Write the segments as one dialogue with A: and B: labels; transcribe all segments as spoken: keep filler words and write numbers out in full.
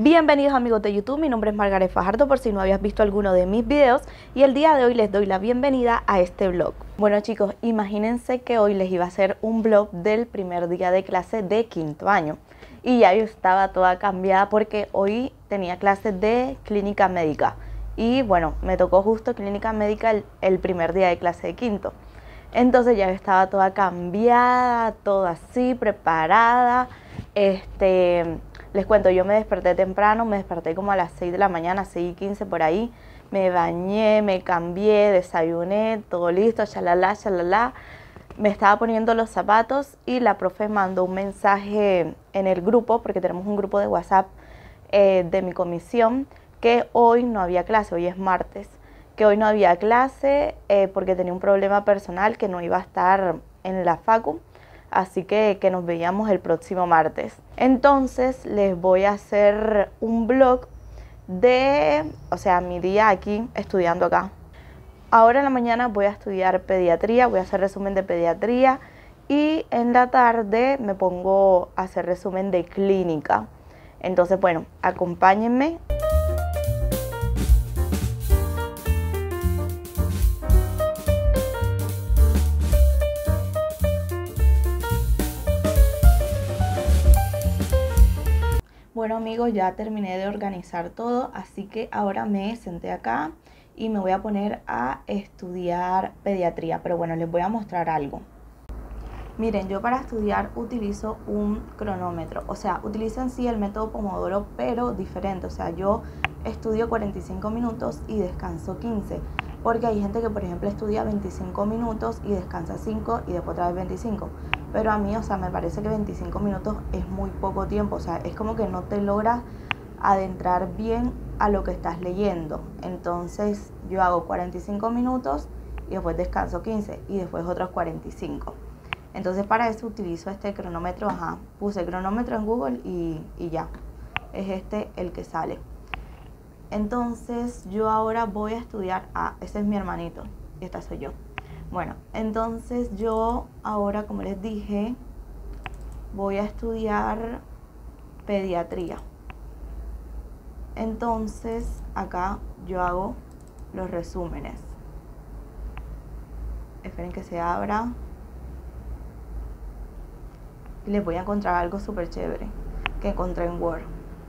A: Bienvenidos amigos de YouTube, mi nombre es Margaret Fajardo por si no habías visto alguno de mis videos y el día de hoy les doy la bienvenida a este vlog. Bueno chicos, imagínense que hoy les iba a hacer un vlog del primer día de clase de quinto año y ya yo estaba toda cambiada porque hoy tenía clases de clínica médica y bueno, me tocó justo clínica médica el, el primer día de clase de quinto. Entonces ya yo estaba toda cambiada, toda así, preparada, este... Les cuento, yo me desperté temprano, me desperté como a las seis de la mañana, seis y quince por ahí. Me bañé, me cambié, desayuné, todo listo, shalala, shalala. Me estaba poniendo los zapatos y la profe mandó un mensaje en el grupo, porque tenemos un grupo de WhatsApp eh, de mi comisión, que hoy no había clase, hoy es martes, que hoy no había clase eh, porque tenía un problema personal, que no iba a estar en la facu. Así que, que nos veíamos el próximo martes. Entonces les voy a hacer un vlog de, o sea, mi día aquí, estudiando acá. Ahora en la mañana voy a estudiar pediatría, voy a hacer resumen de pediatría. Y en la tarde me pongo a hacer resumen de clínica. Entonces, bueno, acompáñenme. Bueno amigos, ya terminé de organizar todo, así que ahora me senté acá y me voy a poner a estudiar pediatría. Pero bueno, les voy a mostrar algo. Miren, yo para estudiar utilizo un cronómetro, o sea, utilizo en sí el método Pomodoro, pero diferente. O sea, yo estudio cuarenta y cinco minutos y descanso quince, porque hay gente que por ejemplo estudia veinticinco minutos y descansa cinco y después otra vez veinticinco. Pero a mí, o sea, me parece que veinticinco minutos es muy poco tiempo, o sea, es como que no te logras adentrar bien a lo que estás leyendo. Entonces yo hago cuarenta y cinco minutos y después descanso quince y después otros cuarenta y cinco. Entonces para eso utilizo este cronómetro, ajá, puse cronómetro en Google y, y ya, es este el que sale. Entonces yo ahora voy a estudiar, ah, ese es mi hermanito y esta soy yo. Bueno, entonces yo ahora, como les dije, voy a estudiar pediatría. Entonces acá yo hago los resúmenes. Esperen que se abra. Y les voy a encontrar algo súper chévere que encontré en Word.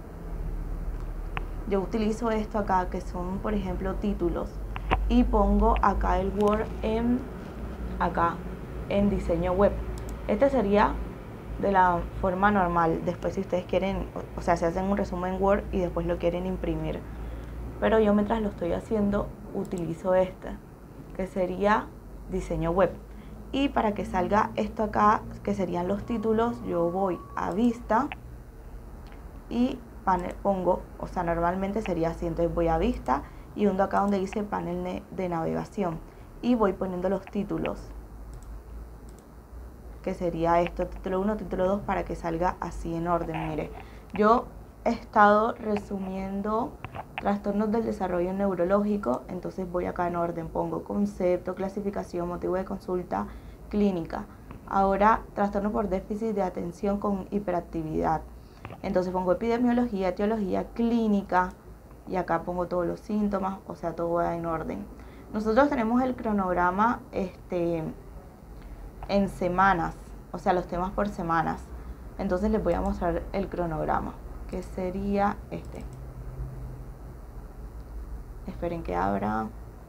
A: Yo utilizo esto acá, que son por ejemplo títulos, y pongo acá el Word en acá en diseño web. Este sería de la forma normal. Después si ustedes quieren, o sea, se hacen un resumen en Word y después lo quieren imprimir, pero yo mientras lo estoy haciendo utilizo este, que sería diseño web. Y para que salga esto acá, que serían los títulos, yo voy a vista y panel, pongo, o sea, normalmente sería así. Entonces voy a vista y hundo acá donde dice panel de navegación y voy poniendo los títulos, que sería esto, título uno, título dos, para que salga así en orden. Mire, yo he estado resumiendo trastornos del desarrollo neurológico, entonces voy acá en orden, pongo concepto, clasificación, motivo de consulta, clínica. Ahora, trastorno por déficit de atención con hiperactividad. Entonces pongo epidemiología, etiología, clínica, y acá pongo todos los síntomas, o sea, todo va en orden. Nosotros tenemos el cronograma este, en semanas, o sea, los temas por semanas. Entonces les voy a mostrar el cronograma, que sería este. Esperen que abra.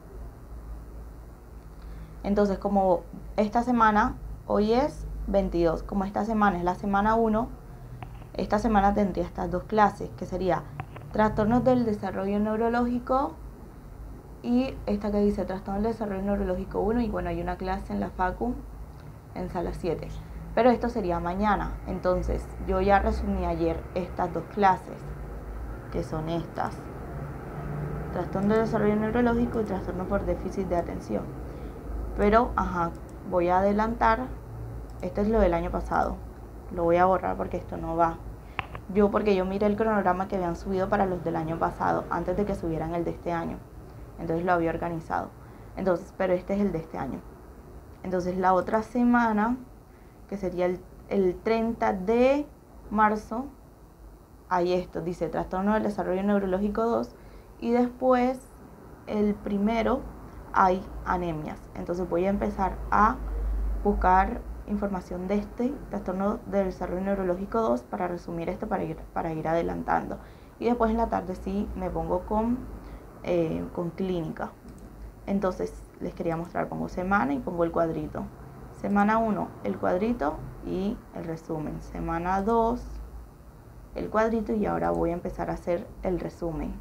A: Entonces, como esta semana, hoy es veintidós, como esta semana es la semana uno, esta semana tendría estas dos clases, que sería trastornos del desarrollo neurológico y esta que dice trastornos del desarrollo neurológico uno, y bueno, hay una clase en la facu en sala siete, pero esto sería mañana. Entonces yo ya resumí ayer estas dos clases, que son estas: trastorno de desarrollo neurológico y trastorno por déficit de atención. Pero, ajá, voy a adelantar, esto es lo del año pasado, lo voy a borrar porque esto no va. Yo, porque yo miré el cronograma que habían subido para los del año pasado, antes de que subieran el de este año, entonces lo había organizado. Entonces, pero este es el de este año. Entonces la otra semana, que sería el, el treinta de marzo, hay esto, dice trastorno del desarrollo neurológico dos, y después el primero hay anemias. Entonces voy a empezar a buscar información de este trastorno del desarrollo neurológico dos para resumir esto, para ir, para ir adelantando. Y después en la tarde sí me pongo con, eh, con clínica. Entonces les quería mostrar, pongo semana y pongo el cuadrito. Semana uno, el cuadrito y el resumen. Semana dos, el cuadrito, y ahora voy a empezar a hacer el resumen.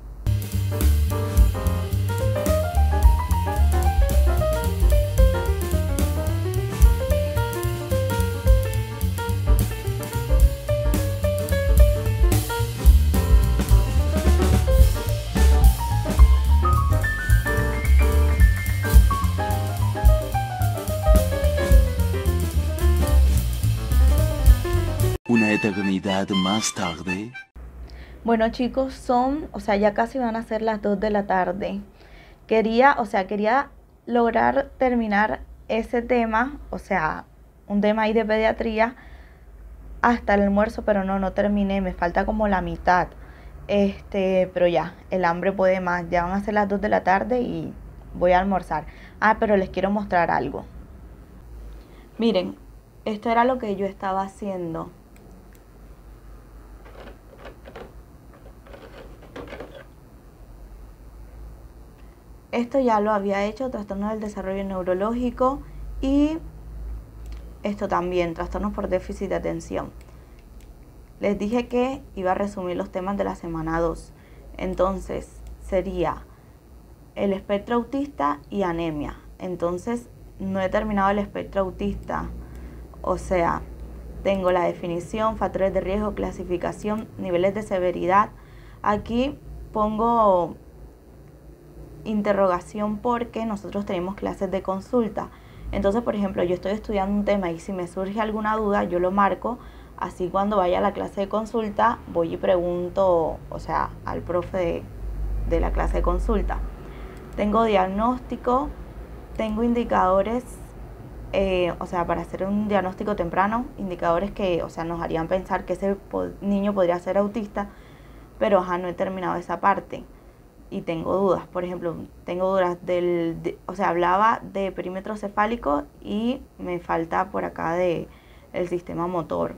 B: Una eternidad más tarde.
A: Bueno chicos, son, o sea, ya casi van a ser las dos de la tarde. Quería, o sea, quería lograr terminar ese tema, o sea, un tema ahí de pediatría hasta el almuerzo, pero no, no terminé, me falta como la mitad. Este, pero ya, el hambre puede más, ya van a ser las dos de la tarde y voy a almorzar. Ah, pero les quiero mostrar algo. Miren, esto era lo que yo estaba haciendo. Esto ya lo había hecho, trastorno del desarrollo neurológico, y esto también, trastornos por déficit de atención. Les dije que iba a resumir los temas de la semana dos. Entonces sería el espectro autista y anemia. Entonces no he terminado el espectro autista. O sea, tengo la definición, factores de riesgo, clasificación, niveles de severidad. Aquí pongo interrogación porque nosotros tenemos clases de consulta. Entonces, por ejemplo, yo estoy estudiando un tema y si me surge alguna duda, yo lo marco. Así cuando vaya a la clase de consulta, voy y pregunto, o sea, al profe de, de la clase de consulta. Tengo diagnóstico, tengo indicadores, eh, o sea, para hacer un diagnóstico temprano, indicadores que, o sea, nos harían pensar que ese niño podría ser autista, pero ajá, no he terminado esa parte. Y tengo dudas, por ejemplo, tengo dudas del, de, o sea, hablaba de perímetro cefálico y me falta por acá de el sistema motor.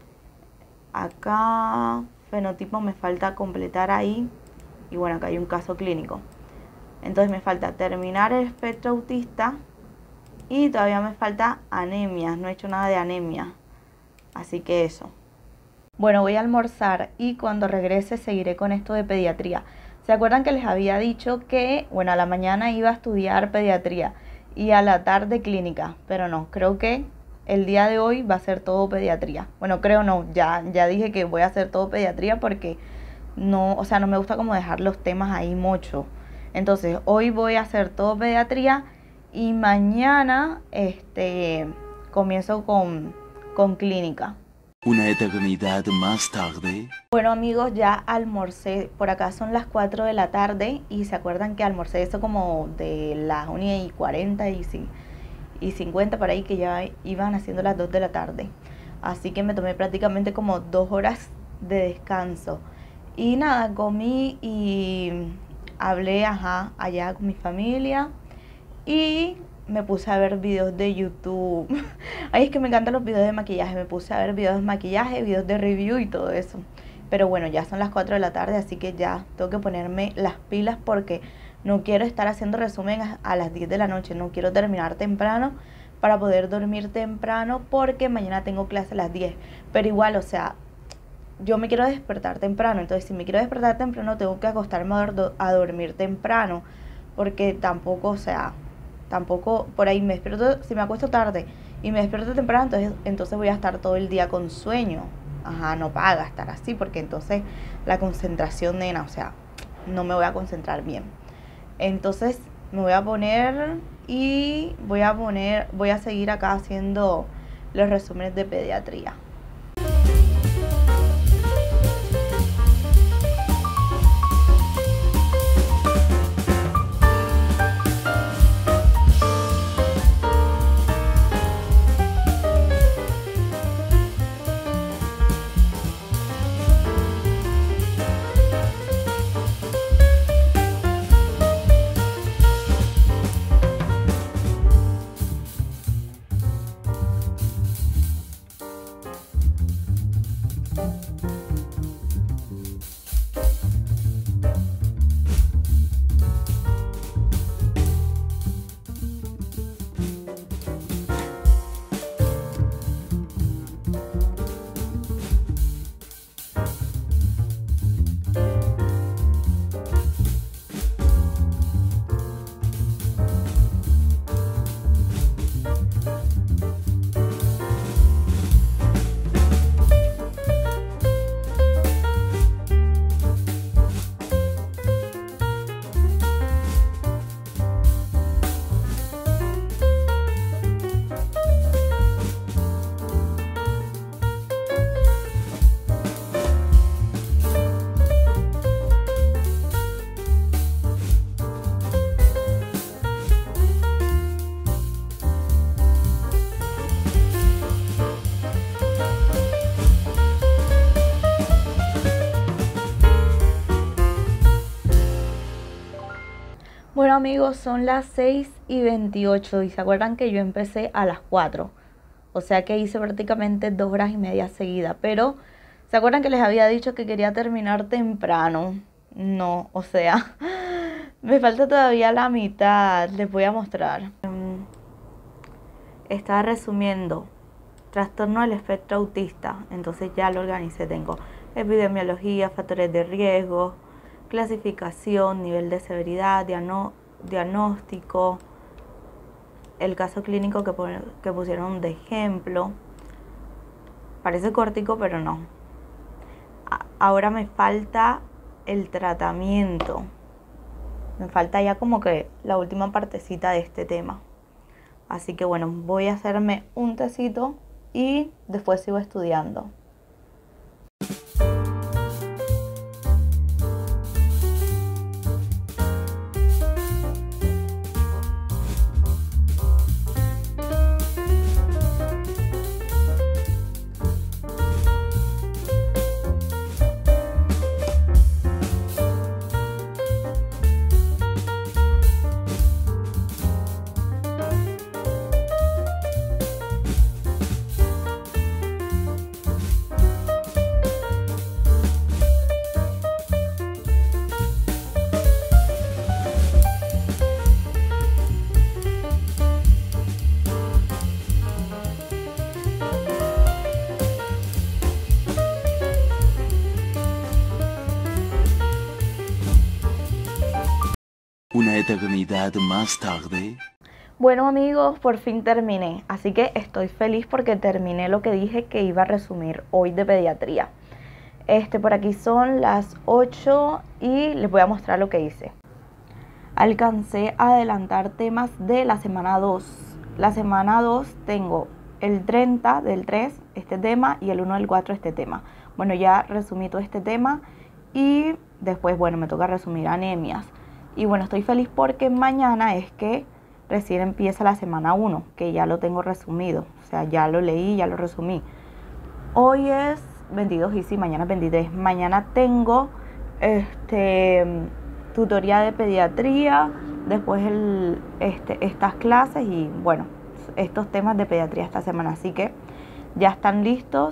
A: Acá fenotipo me falta completar ahí, y bueno, acá hay un caso clínico. Entonces me falta terminar el espectro autista y todavía me falta anemia, no he hecho nada de anemia, así que eso. Bueno, voy a almorzar y cuando regrese seguiré con esto de pediatría. ¿Se acuerdan que les había dicho que, bueno, a la mañana iba a estudiar pediatría y a la tarde clínica? Pero no, creo que el día de hoy va a ser todo pediatría. Bueno, creo no, ya, ya dije que voy a hacer todo pediatría porque no, o sea, no me gusta como dejar los temas ahí mucho. Entonces, hoy voy a hacer todo pediatría y mañana este, comienzo con, con clínica.
B: Una eternidad más tarde.
A: Bueno amigos, ya almorcé, por acá son las cuatro de la tarde y se acuerdan que almorcé eso como de las una y cuarenta y, y cincuenta por ahí, que ya iban haciendo las dos de la tarde. Así que me tomé prácticamente como dos horas de descanso. Y nada, comí y hablé ajá, allá con mi familia y me puse a ver videos de YouTube. Ay, es que me encantan los videos de maquillaje. Me puse a ver videos de maquillaje, videos de review y todo eso. Pero bueno, ya son las cuatro de la tarde, así que ya tengo que ponerme las pilas porque no quiero estar haciendo resumen a las diez de la noche. No quiero terminar temprano para poder dormir temprano porque mañana tengo clase a las diez. Pero igual, o sea, yo me quiero despertar temprano. Entonces, si me quiero despertar temprano, tengo que acostarme a, do a dormir temprano. Porque tampoco, o sea... Tampoco, por ahí me despierto, si me acuesto tarde y me despierto temprano, entonces, entonces voy a estar todo el día con sueño. Ajá, no paga estar así, porque entonces la concentración, nena, o sea, no me voy a concentrar bien. Entonces me voy a poner y voy a poner, voy a seguir acá haciendo los resúmenes de pediatría. amigos, son las seis y veintiocho y se acuerdan que yo empecé a las cuatro. O sea que hice prácticamente dos horas y media seguidas. Pero, ¿se acuerdan que les había dicho que quería terminar temprano? No, o sea, me falta todavía la mitad. Les voy a mostrar. Estaba resumiendo trastorno del espectro autista. Entonces ya lo organicé. Tengo epidemiología, factores de riesgo, clasificación, nivel de severidad, diano, diagnóstico, el caso clínico que, pon, que pusieron de ejemplo. Parece cortico, pero no. A, ahora me falta el tratamiento. Me falta ya como que la última partecita de este tema. Así que bueno, voy a hacerme un tecito y después sigo estudiando.
B: Una eternidad más tarde.
A: Bueno amigos, por fin terminé, así que estoy feliz porque terminé lo que dije que iba a resumir hoy de pediatría. Este, por aquí son las ocho y les voy a mostrar lo que hice. Alcancé a adelantar temas de la semana dos. La semana dos tengo el treinta del tres este tema y el uno del cuatro este tema. Bueno, ya resumí todo este tema y después, bueno, me toca resumir anemias. Y bueno, estoy feliz porque mañana es que recién empieza la semana uno, que ya lo tengo resumido. O sea, ya lo leí, ya lo resumí. Hoy es veintidós y sí, mañana es veintitrés. Mañana tengo este, tutoría de pediatría, después el, este, estas clases y bueno, estos temas de pediatría esta semana. Así que ya están listos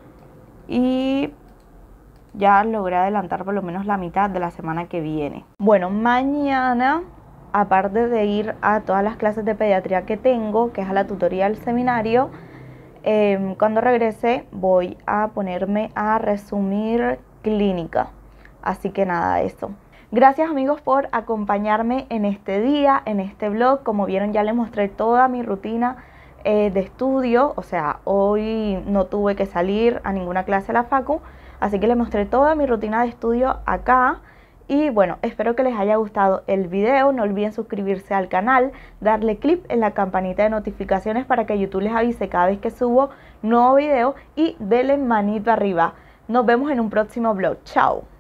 A: y ya logré adelantar por lo menos la mitad de la semana que viene. Bueno, mañana, aparte de ir a todas las clases de pediatría que tengo, que es a la tutoría del seminario, eh, cuando regrese voy a ponerme a resumir clínica. Así que nada, eso. Gracias amigos por acompañarme en este día, en este vlog. Como vieron, ya les mostré toda mi rutina eh, de estudio. O sea, hoy no tuve que salir a ninguna clase de la facu. Así que les mostré toda mi rutina de estudio acá. Y bueno, espero que les haya gustado el video. No olviden suscribirse al canal, darle clic en la campanita de notificaciones para que YouTube les avise cada vez que subo nuevo video. Y denle manito arriba. Nos vemos en un próximo vlog. Chao.